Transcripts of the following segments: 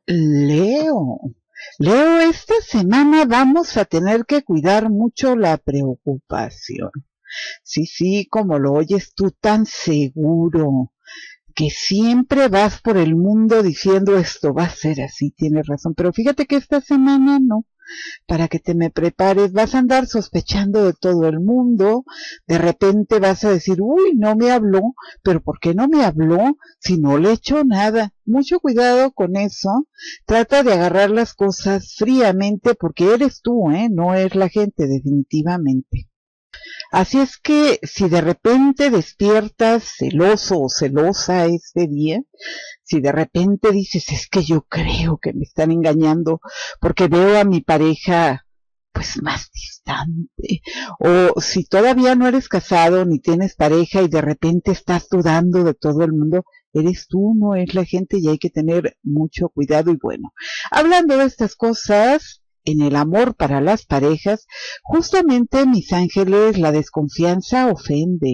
Leo, Leo, esta semana vamos a tener que cuidar mucho la preocupación. Sí, como lo oyes tú tan seguro, que siempre vas por el mundo diciendo esto va a ser así, tienes razón, pero fíjate que esta semana no. Para que te me prepares, vas a andar sospechando de todo el mundo, de repente vas a decir, uy, no me habló, pero ¿por qué no me habló si no le he hecho nada? Mucho cuidado con eso, trata de agarrar las cosas fríamente porque eres tú, no es la gente definitivamente. Así es que si de repente despiertas celoso o celosa este día, si de repente dices, es que yo creo que me están engañando porque veo a mi pareja pues más distante, o si todavía no eres casado ni tienes pareja y de repente estás dudando de todo el mundo, eres tú, no es la gente y hay que tener mucho cuidado. Y bueno, hablando de estas cosas, en el amor para las parejas, justamente, mis ángeles, la desconfianza ofende,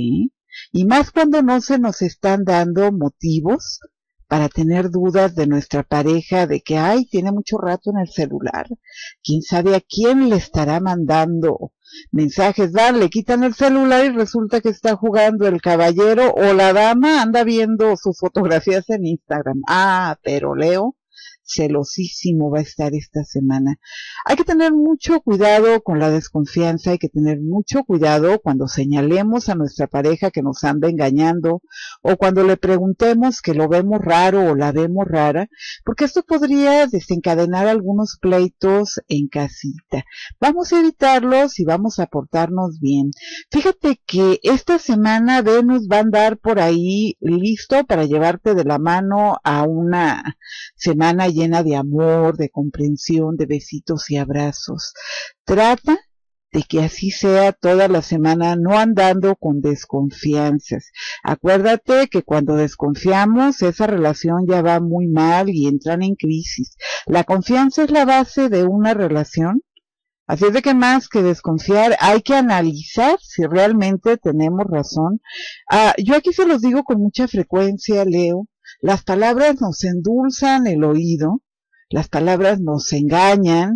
y más cuando no se nos están dando motivos para tener dudas de nuestra pareja, de que, ay, tiene mucho rato en el celular, quién sabe a quién le estará mandando mensajes, le quitan el celular y resulta que está jugando el caballero o la dama anda viendo sus fotografías en Instagram. Pero Leo, celosísimo va a estar esta semana. Hay que tener mucho cuidado con la desconfianza, hay que tener mucho cuidado cuando señalemos a nuestra pareja que nos anda engañando o cuando le preguntemos que lo vemos raro o la vemos rara, porque esto podría desencadenar algunos pleitos en casita. Vamos a evitarlos y vamos a portarnos bien. Fíjate que esta semana Venus va a andar por ahí listo para llevarte de la mano a una semana llena de amor, de comprensión, de besitos y abrazos. Trata de que así sea toda la semana, no andando con desconfianzas. Acuérdate que cuando desconfiamos, esa relación ya va muy mal y entran en crisis. La confianza es la base de una relación. Así es de que más que desconfiar, hay que analizar si realmente tenemos razón. Yo aquí se los digo con mucha frecuencia, Leo. Las palabras nos endulzan el oído, las palabras nos engañan,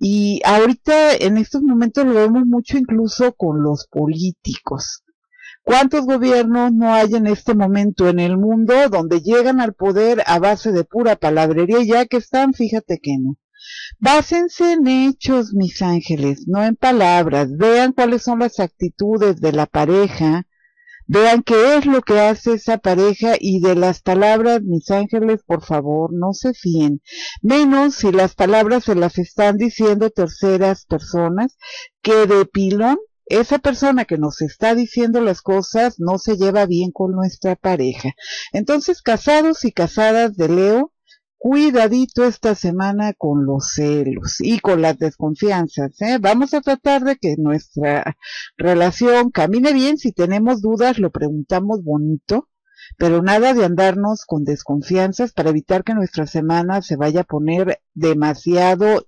y ahorita en estos momentos lo vemos mucho incluso con los políticos. ¿Cuántos gobiernos no hay en este momento en el mundo donde llegan al poder a base de pura palabrería y ya que están, fíjate que no? Básense en hechos, mis ángeles, no en palabras. Vean cuáles son las actitudes de la pareja, vean qué es lo que hace esa pareja y de las palabras, mis ángeles, por favor, no se fíen. Menos si las palabras se las están diciendo terceras personas, que de pilón, esa persona que nos está diciendo las cosas no se lleva bien con nuestra pareja. Entonces, casados y casadas de Leo, cuidadito esta semana con los celos y con las desconfianzas, Vamos a tratar de que nuestra relación camine bien. Si tenemos dudas, lo preguntamos bonito, pero nada de andarnos con desconfianzas para evitar que nuestra semana se vaya a poner demasiado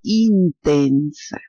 intensa.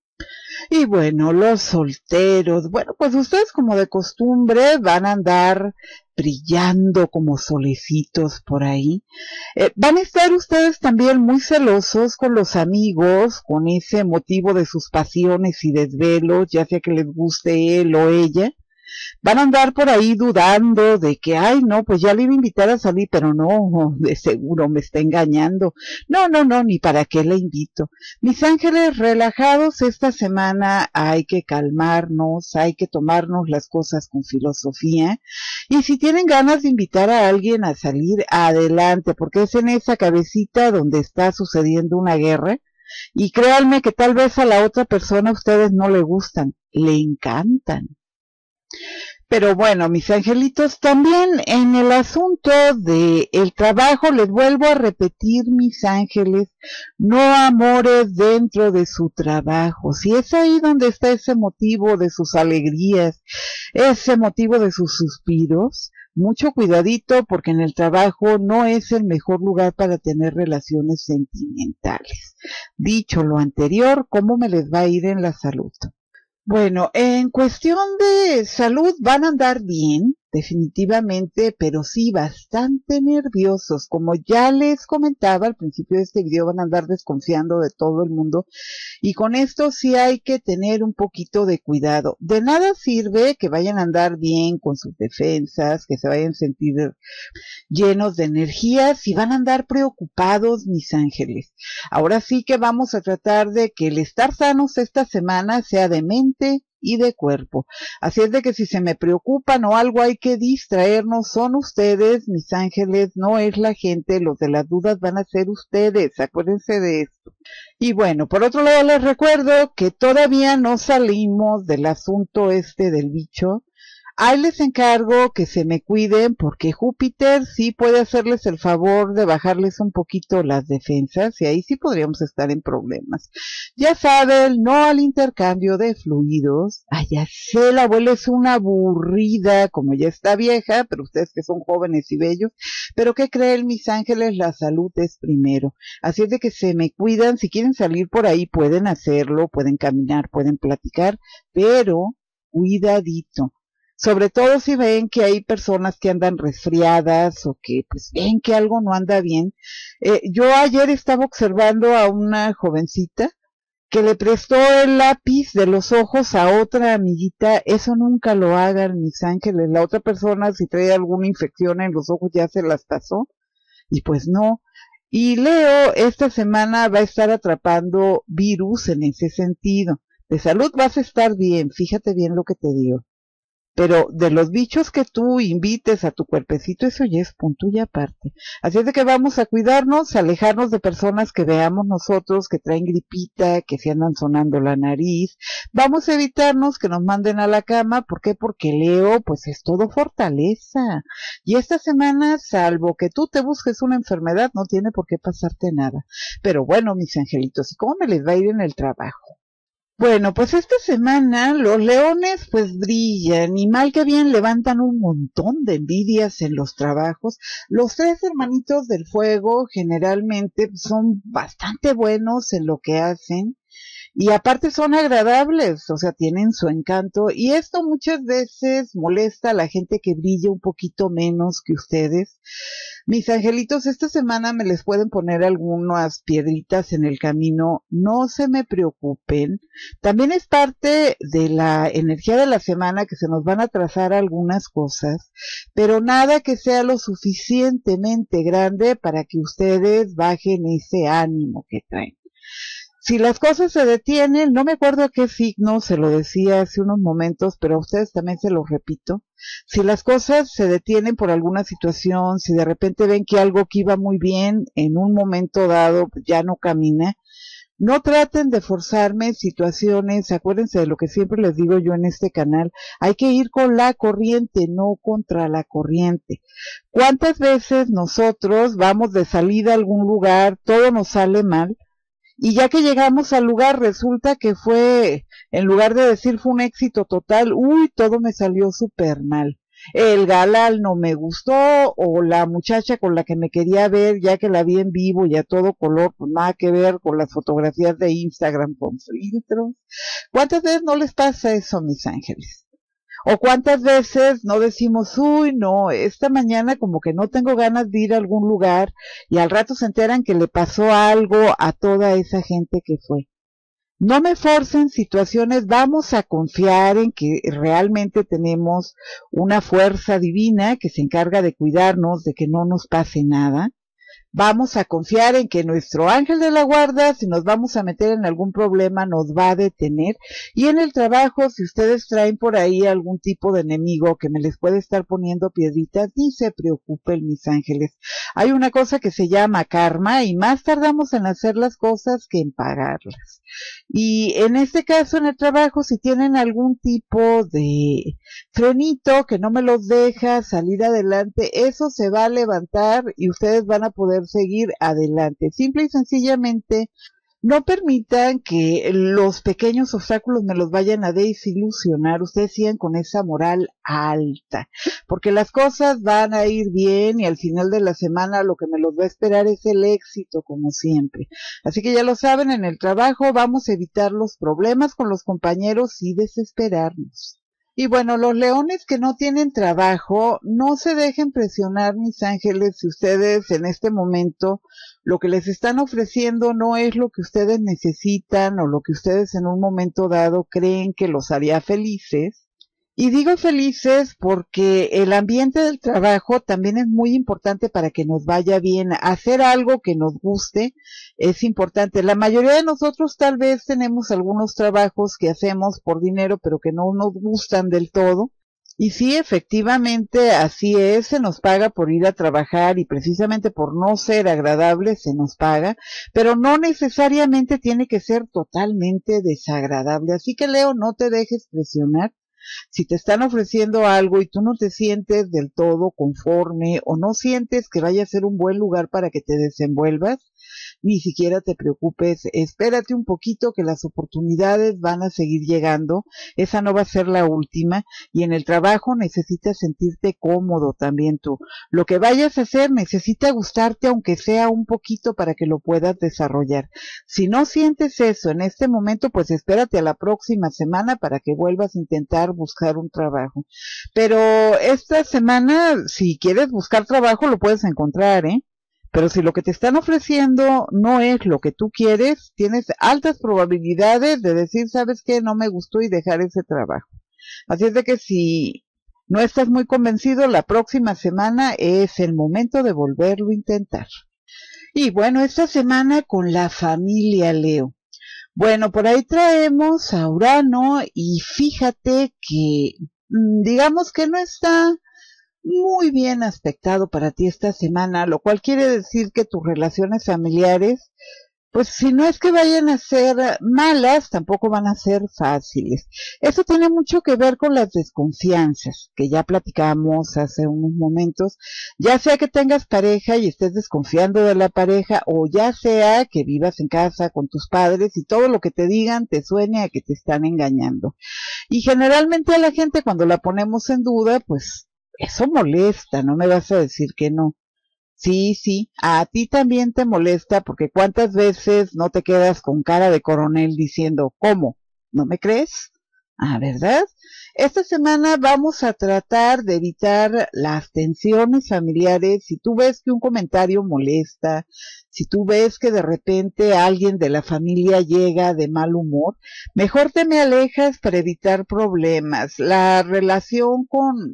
Y bueno, los solteros, bueno, pues ustedes como de costumbre van a andar brillando como solecitos por ahí. Van a estar ustedes también muy celosos con los amigos, con ese motivo de sus pasiones y desvelos, ya sea que les guste él o ella. Van a andar por ahí dudando de que, ay, no, pues ya le iba a invitar a salir, pero no, de seguro me está engañando. No, ni para qué le invito. Mis ángeles, relajados, esta semana hay que calmarnos, hay que tomarnos las cosas con filosofía. Y si tienen ganas de invitar a alguien a salir, adelante, porque es en esa cabecita donde está sucediendo una guerra. Y créanme que tal vez a la otra persona a ustedes no le gustan, le encantan. Pero bueno, mis angelitos, también en el asunto de el trabajo, les vuelvo a repetir, mis ángeles, no amores dentro de su trabajo. Si es ahí donde está ese motivo de sus alegrías, ese motivo de sus suspiros, mucho cuidadito porque en el trabajo no es el mejor lugar para tener relaciones sentimentales. Dicho lo anterior, ¿cómo me les va a ir en la salud? Bueno, en cuestión de salud van a andar bien, definitivamente, pero sí bastante nerviosos. Como ya les comentaba al principio de este video, van a andar desconfiando de todo el mundo y con esto sí hay que tener un poquito de cuidado. De nada sirve que vayan a andar bien con sus defensas, que se vayan a sentir llenos de energía, si van a andar preocupados, mis ángeles. Ahora sí que vamos a tratar de que el estar sanos esta semana sea de mente y de cuerpo. Así es de que si se me preocupan o algo hay que distraernos, son ustedes, mis ángeles, no es la gente, los de las dudas van a ser ustedes, acuérdense de esto. Y bueno, por otro lado les recuerdo que todavía no salimos del asunto este del bicho. Ahí les encargo que se me cuiden porque Júpiter sí puede hacerles el favor de bajarles un poquito las defensas y ahí sí podríamos estar en problemas. Ya saben, no al intercambio de fluidos. Ay, ya sé, la abuela es una aburrida, como ya está vieja, pero ustedes que son jóvenes y bellos. Pero ¿qué creen, mis ángeles? La salud es primero. Así es de que se me cuidan. Si quieren salir por ahí pueden hacerlo, pueden caminar, pueden platicar, pero cuidadito. Sobre todo si ven que hay personas que andan resfriadas o que pues ven que algo no anda bien. Yo ayer estaba observando a una jovencita que le prestó el lápiz de los ojos a otra amiguita. Eso nunca lo hagan, mis ángeles. La otra persona, si trae alguna infección en los ojos, ya se las pasó. Y pues no. Y Leo esta semana va a estar atrapando virus en ese sentido. De salud vas a estar bien, fíjate bien lo que te digo. Pero de los bichos que tú invites a tu cuerpecito, eso ya es punto y aparte. Así es de que vamos a cuidarnos, a alejarnos de personas que veamos nosotros, que traen gripita, que se andan sonando la nariz. Vamos a evitarnos que nos manden a la cama. ¿Por qué? Porque Leo, pues es todo fortaleza. Y esta semana, salvo que tú te busques una enfermedad, no tiene por qué pasarte nada. Pero bueno, mis angelitos, ¿y cómo me les va a ir en el trabajo? Bueno, pues esta semana los leones pues brillan y mal que bien levantan un montón de envidias en los trabajos. Los tres hermanitos del fuego generalmente son bastante buenos en lo que hacen y aparte son agradables, o sea, tienen su encanto y esto muchas veces molesta a la gente que brilla un poquito menos que ustedes. Mis angelitos, esta semana me les pueden poner algunas piedritas en el camino, no se me preocupen. También es parte de la energía de la semana que se nos van a trazar algunas cosas, pero nada que sea lo suficientemente grande para que ustedes bajen ese ánimo que traen. Si las cosas se detienen, no me acuerdo a qué signo se lo decía hace unos momentos, pero a ustedes también se los repito. Si las cosas se detienen por alguna situación, si de repente ven que algo que iba muy bien en un momento dado ya no camina, no traten de forzarme situaciones. Acuérdense de lo que siempre les digo yo en este canal. Hay que ir con la corriente, no contra la corriente. ¿Cuántas veces nosotros vamos de salida a algún lugar, todo nos sale mal? Y ya que llegamos al lugar, resulta que fue, en lugar de decir fue un éxito total, uy, todo me salió súper mal. El galán no me gustó, o la muchacha con la que me quería ver, ya que la vi en vivo y a todo color, pues nada que ver con las fotografías de Instagram con filtros. ¿Cuántas veces no les pasa eso, mis ángeles? O cuántas veces no decimos, uy, no, esta mañana como que no tengo ganas de ir a algún lugar y al rato se enteran que le pasó algo a toda esa gente que fue. No me forcen situaciones, vamos a confiar en que realmente tenemos una fuerza divina que se encarga de cuidarnos, de que no nos pase nada. Vamos a confiar en que nuestro ángel de la guarda, si nos vamos a meter en algún problema, nos va a detener. Y en el trabajo, si ustedes traen por ahí algún tipo de enemigo que me les puede estar poniendo piedritas, ni se preocupen, mis ángeles. Hay una cosa que se llama karma y más tardamos en hacer las cosas que en pagarlas. Y en este caso, en el trabajo, si tienen algún tipo de frenito que no me los deja salir adelante, eso se va a levantar y ustedes van a poder seguir adelante. Simple y sencillamente, no permitan que los pequeños obstáculos me los vayan a desilusionar. Ustedes sigan con esa moral alta, porque las cosas van a ir bien y al final de la semana lo que me los va a esperar es el éxito, como siempre. Así que ya lo saben, en el trabajo vamos a evitar los problemas con los compañeros y desesperarnos. Y bueno, los leones que no tienen trabajo, no se dejen presionar, mis ángeles, si ustedes en este momento lo que les están ofreciendo no es lo que ustedes necesitan o lo que ustedes en un momento dado creen que los haría felices. Y digo felices porque el ambiente del trabajo también es muy importante para que nos vaya bien. Hacer algo que nos guste es importante. La mayoría de nosotros tal vez tenemos algunos trabajos que hacemos por dinero, pero que no nos gustan del todo. Y sí, efectivamente, así es, se nos paga por ir a trabajar y precisamente por no ser agradable se nos paga, pero no necesariamente tiene que ser totalmente desagradable. Así que Leo, no te dejes presionar. Si te están ofreciendo algo y tú no te sientes del todo conforme o no sientes que vaya a ser un buen lugar para que te desenvuelvas, ni siquiera te preocupes, espérate un poquito que las oportunidades van a seguir llegando, esa no va a ser la última y en el trabajo necesitas sentirte cómodo también tú. Lo que vayas a hacer necesita gustarte aunque sea un poquito para que lo puedas desarrollar. Si no sientes eso en este momento, pues espérate a la próxima semana para que vuelvas a intentar buscar un trabajo. Pero esta semana, si quieres buscar trabajo, lo puedes encontrar, ¿eh? Pero si lo que te están ofreciendo no es lo que tú quieres, tienes altas probabilidades de decir, ¿sabes qué? No me gustó y dejar ese trabajo. Así es de que si no estás muy convencido, la próxima semana es el momento de volverlo a intentar. Y bueno, esta semana con la familia, Leo. Bueno, por ahí traemos a Urano y fíjate que digamos que no está muy bien aspectado para ti esta semana, lo cual quiere decir que tus relaciones familiares, pues si no es que vayan a ser malas, tampoco van a ser fáciles. Eso tiene mucho que ver con las desconfianzas, que ya platicamos hace unos momentos, ya sea que tengas pareja y estés desconfiando de la pareja, o ya sea que vivas en casa con tus padres y todo lo que te digan te suene a que te están engañando. Y generalmente a la gente cuando la ponemos en duda, pues eso molesta, no me vas a decir que no. Sí, sí, a ti también te molesta porque cuántas veces no te quedas con cara de coronel diciendo, ¿cómo? ¿No me crees? Ah, ¿verdad? Esta semana vamos a tratar de evitar las tensiones familiares. Si tú ves que un comentario molesta, si tú ves que de repente alguien de la familia llega de mal humor, mejor te me alejas para evitar problemas. La relación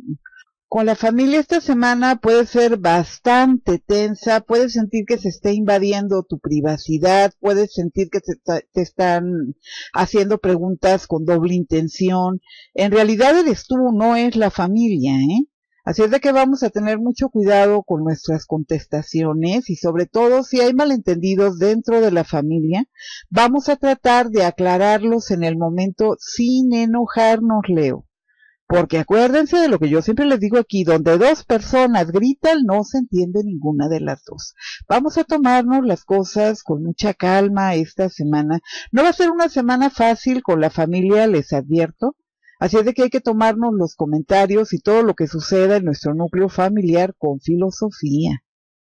con la familia esta semana puede ser bastante tensa, puedes sentir que se está invadiendo tu privacidad, puedes sentir que te están haciendo preguntas con doble intención. En realidad eres tú, no es la familia, ¿eh? Así es de que vamos a tener mucho cuidado con nuestras contestaciones y sobre todo si hay malentendidos dentro de la familia, vamos a tratar de aclararlos en el momento sin enojarnos, Leo. Porque acuérdense de lo que yo siempre les digo aquí, donde dos personas gritan no se entiende ninguna de las dos. Vamos a tomarnos las cosas con mucha calma esta semana. No va a ser una semana fácil con la familia, les advierto. Así es de que hay que tomarnos los comentarios y todo lo que suceda en nuestro núcleo familiar con filosofía.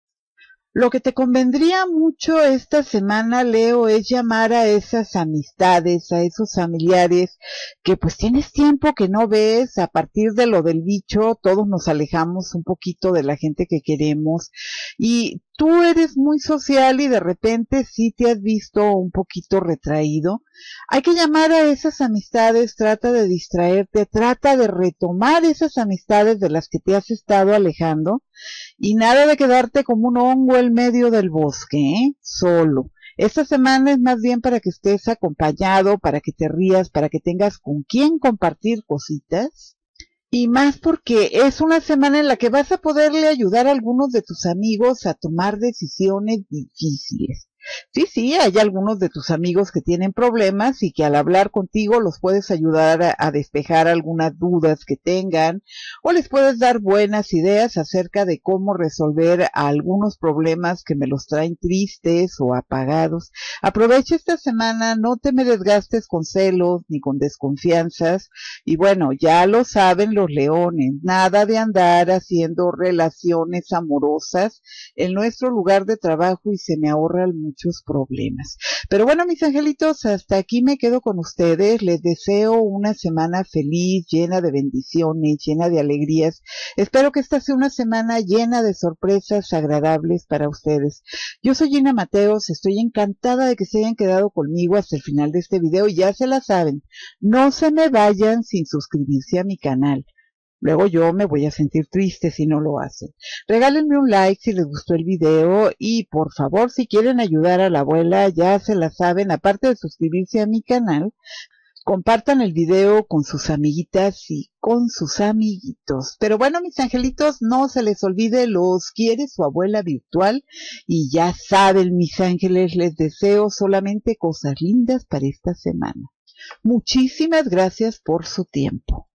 Lo que te convendría mucho esta semana, Leo, es llamar a esas amistades, a esos familiares que pues tienes tiempo que no ves. A partir de lo del bicho, todos nos alejamos un poquito de la gente que queremos y tú eres muy social y de repente sí te has visto un poquito retraído. Hay que llamar a esas amistades, trata de distraerte, trata de retomar esas amistades de las que te has estado alejando. Y nada de quedarte como un hongo en medio del bosque, ¿eh? Solo. Esta semana es más bien para que estés acompañado, para que te rías, para que tengas con quién compartir cositas. Y más porque es una semana en la que vas a poderle ayudar a algunos de tus amigos a tomar decisiones difíciles. Sí, sí, hay algunos de tus amigos que tienen problemas y que al hablar contigo los puedes ayudar a despejar algunas dudas que tengan o les puedes dar buenas ideas acerca de cómo resolver algunos problemas que me los traen tristes o apagados. Aprovecha esta semana, no te me desgastes con celos ni con desconfianzas y bueno, ya lo saben los leones, nada de andar haciendo relaciones amorosas en nuestro lugar de trabajo y se me ahorra el muchos problemas. Pero bueno, mis angelitos, hasta aquí me quedo con ustedes. Les deseo una semana feliz, llena de bendiciones, llena de alegrías. Espero que esta sea una semana llena de sorpresas agradables para ustedes. Yo soy Gina Mateos, estoy encantada de que se hayan quedado conmigo hasta el final de este video y ya se la saben, no se me vayan sin suscribirse a mi canal. Luego yo me voy a sentir triste si no lo hacen. Regálenme un like si les gustó el video y por favor si quieren ayudar a la abuela ya se la saben, aparte de suscribirse a mi canal, compartan el video con sus amiguitas y con sus amiguitos. Pero bueno, mis angelitos, no se les olvide, los quiere su abuela virtual y ya saben, mis ángeles, les deseo solamente cosas lindas para esta semana. Muchísimas gracias por su tiempo.